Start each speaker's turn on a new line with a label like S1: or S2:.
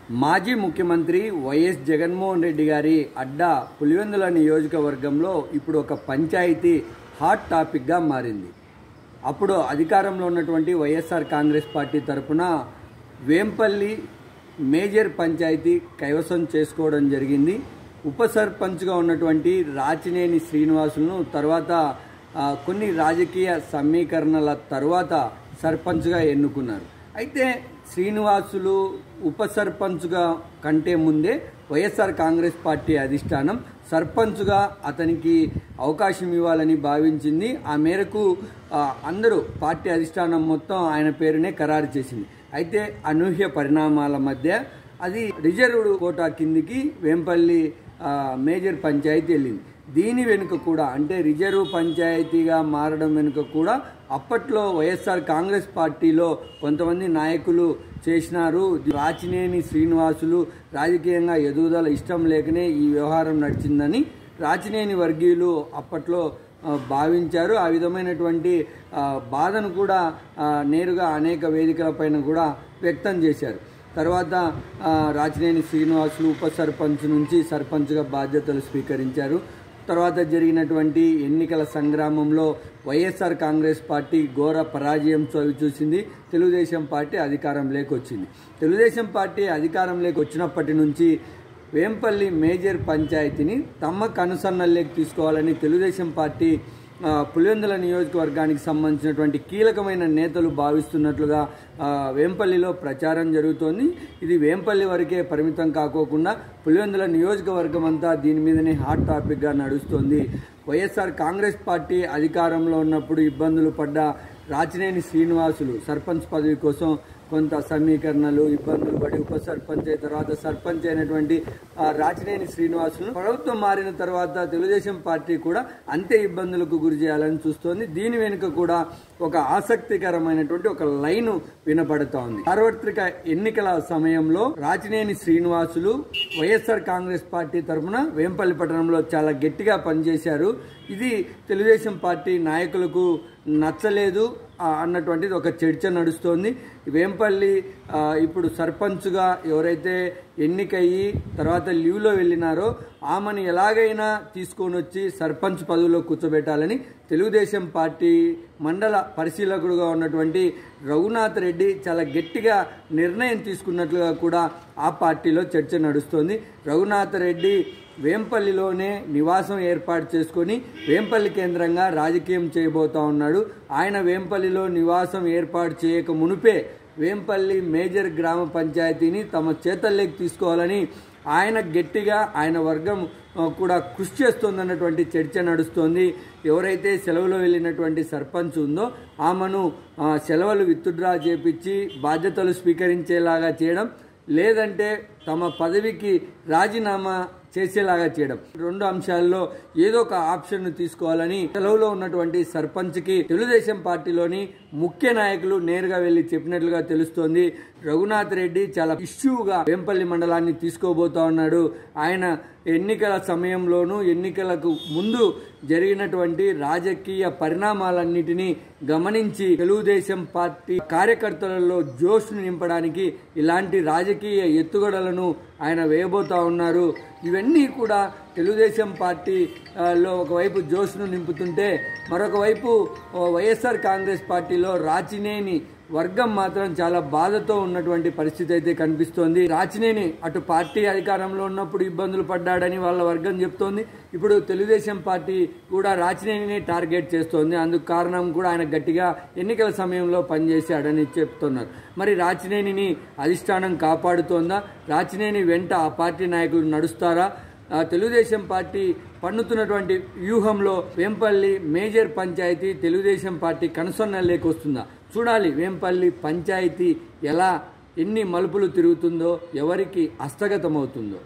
S1: మాజీ ముఖ్యమంత్రి వైఎస్ జగన్మోహన్ రెడ్డి గారి అడ్డా పులివెందుల నియోజకవర్గంలో ఇప్పుడు ఒక పంచాయతీ హాట్ టాపిక్గా మారింది. అప్పుడు అధికారంలో ఉన్నటువంటి వైఎస్ఆర్ కాంగ్రెస్ పార్టీ తరఫున వేంపల్లి మేజర్ పంచాయతీ కైవసం చేసుకోవడం జరిగింది. ఉప సర్పంచ్గా ఉన్నటువంటి రాచినేని శ్రీనివాసులను తర్వాత కొన్ని రాజకీయ సమీకరణల తర్వాత సర్పంచ్గా ఎన్నుకున్నారు. అయితే శ్రీనివాసులు ఉప సర్పంచ్గా కంటే ముందే వైఎస్ఆర్ కాంగ్రెస్ పార్టీ అధిష్టానం సర్పంచ్గా అతనికి అవకాశం ఇవ్వాలని భావించింది. ఆ మేరకు అందరూ పార్టీ అధిష్టానం మొత్తం ఆయన పేరునే ఖరారు చేసింది. అయితే అనూహ్య పరిణామాల మధ్య అది రిజర్వ్డ్ కోటా కిందికి వేంపల్లి మేజర్ పంచాయతీ వెళ్ళింది. దీని వెనుక కూడా అంటే రిజర్వ్ పంచాయతీగా మారడం వెనుక కూడా అప్పట్లో వైఎస్ఆర్ కాంగ్రెస్ పార్టీలో కొంతమంది నాయకులు చేసినారు. రాచినేని శ్రీనివాసులు రాజకీయంగా ఎదుగుదల ఇష్టం లేకనే ఈ వ్యవహారం నడిచిందని రాచినేని వర్గీయులు అప్పట్లో భావించారు. ఆ విధమైనటువంటి బాధను కూడా నేరుగా అనేక వేదికలపైన కూడా వ్యక్తం చేశారు. తర్వాత రాచినేని శ్రీనివాసులు ఉప సర్పంచ్ నుంచి సర్పంచ్గా బాధ్యతలు స్వీకరించారు. తర్వాత జరిగినటువంటి ఎన్నికల సంగ్రామంలో వైఎస్ఆర్ కాంగ్రెస్ పార్టీ ఘోర పరాజయం చవిచూసింది. తెలుగుదేశం పార్టీ అధికారంలోకి వచ్చింది. తెలుగుదేశం పార్టీ అధికారంలోకి వచ్చినప్పటి నుంచి వేంపల్లి మేజర్ పంచాయతీని తమ కనుసన్నల్లోకి తీసుకోవాలని తెలుగుదేశం పార్టీ పులివెందుల నియోజకవర్గానికి సంబంధించినటువంటి కీలకమైన నేతలు భావిస్తున్నట్లుగా వేంపల్లిలో ప్రచారం జరుగుతోంది. ఇది వేంపల్లి వరకే పరిమితం కాకోకుండా పులివెందుల నియోజకవర్గం అంతా దీని మీదనే హాట్ టాపిక్గా నడుస్తోంది. వైఎస్ఆర్ కాంగ్రెస్ పార్టీ అధికారంలో ఉన్నప్పుడు ఇబ్బందులు పడ్డ రాచినేని శ్రీనివాసులు సర్పంచ్ పదవి కోసం కొంత సమీకరణలు ఇబ్బందులు పడి ఉప సర్పంచ్ తర్వాత సర్పంచ్ అయినటువంటి రాచినేని శ్రీనివాసులు ప్రభుత్వం మారిన తర్వాత తెలుగుదేశం పార్టీ కూడా అంతే ఇబ్బందులకు గురి చేయాలని చూస్తోంది. దీని వెనుక కూడా ఒక ఆసక్తికరమైనటువంటి ఒక లైను వినపడుతూ ఉంది. సార్వత్రిక ఎన్నికల సమయంలో Rachineni Srinivasulu YSR Congress party తరఫున వేంపల్లి పట్టణంలో చాలా గట్టిగా పనిచేశారు. ఇది తెలుగుదేశం పార్టీ నాయకులకు నచ్చలేదు అన్నటువంటిది ఒక చర్చ నడుస్తోంది. వేంపల్లి ఇప్పుడు సర్పంచ్గా ఎవరైతే ఎన్నికయ్యి తర్వాత లీవ్లో వెళ్ళినారో ఆమెను ఎలాగైనా తీసుకొని వచ్చి సర్పంచ్ పదవిలో కూర్చోబెట్టాలని తెలుగుదేశం పార్టీ మండల పరిశీలకుడుగా ఉన్నటువంటి రఘునాథ్ రెడ్డి చాలా గట్టిగా నిర్ణయం తీసుకున్నట్లుగా కూడా ఆ పార్టీలో చర్చ నడుస్తోంది. రఘునాథ్ రెడ్డి వేంపల్లిలోనే నివాసం ఏర్పాటు చేసుకొని వేంపల్లి కేంద్రంగా రాజకీయం చేయబోతా ఉన్నాడు. ఆయన వేంపల్లిలో నివాసం ఏర్పాటు చేయక మునుపే వేంపల్లి మేజర్ గ్రామ పంచాయతీని తమ చేతల్లోకి తీసుకోవాలని ఆయన గట్టిగా ఆయన వర్గం కూడా కృషి చేస్తోందన్నటువంటి చర్చ నడుస్తోంది. ఎవరైతే సెలవులో వెళ్ళినటువంటి సర్పంచ్ ఉందో ఆమెను సెలవులు విత్డ్రా చేపించి బాధ్యతలు స్వీకరించేలాగా చేయడం, లేదంటే తమ పదవికి రాజీనామా చేసేలాగా చేయడం, రెండు అంశాల్లో ఏదో ఒక ఆప్షన్ తీసుకోవాలని సెలవులో ఉన్నటువంటి సర్పంచ్కి తెలుగుదేశం పార్టీలోని ముఖ్య నాయకులు నేరుగా వెళ్లి చెప్పినట్లుగా తెలుస్తోంది. రఘునాథ్ రెడ్డి చాలా ఇష్యూగా వేంపల్లి మండలాన్ని తీసుకోబోతా ఉన్నాడు. ఆయన ఎన్నికల సమయంలోనూ ఎన్నికలకు ముందు జరిగినటువంటి రాజకీయ పరిణామాలన్నిటినీ గమనించి తెలుగుదేశం పార్టీ కార్యకర్తలలో జోష్ను నింపడానికి ఇలాంటి రాజకీయ ఎత్తుగడలను ఆయన వేయబోతా ఉన్నారు. ఇవన్నీ కూడా తెలుగుదేశం పార్టీలో ఒకవైపు జోష్ను నింపుతుంటే మరొక వైపు వైఎస్ఆర్ కాంగ్రెస్ పార్టీలో రాచినేని వర్గం మాత్రం చాలా బాధతో ఉన్నటువంటి పరిస్థితి అయితే కనిపిస్తోంది. రాచినేని అటు పార్టీ అధికారంలో ఉన్నప్పుడు ఇబ్బందులు పడ్డాడని వాళ్ళ వర్గం చెప్తోంది. ఇప్పుడు తెలుగుదేశం పార్టీ కూడా రాచినేనిని టార్గెట్ చేస్తోంది. అందుకు కారణం కూడా ఆయన గట్టిగా ఎన్నికల సమయంలో పనిచేశాడని చెప్తున్నారు. మరి రాచినేనిని అధిష్టానం కాపాడుతోందా? రాచినేని వెంట ఆ పార్టీ నాయకులు నడుస్తారా? తెలుగుదేశం పార్టీ పన్నుతున్నటువంటి వ్యూహంలో వేంపల్లి మేజర్ పంచాయతీ తెలుగుదేశం పార్టీ కనుసన్నల్లోకి వస్తుందా? చూడాలి. వేంపల్లి పంచాయతీ ఎన్ని మలుపులు తిరుగుతుందో, ఎవరికి హస్తగతమవుతుందో.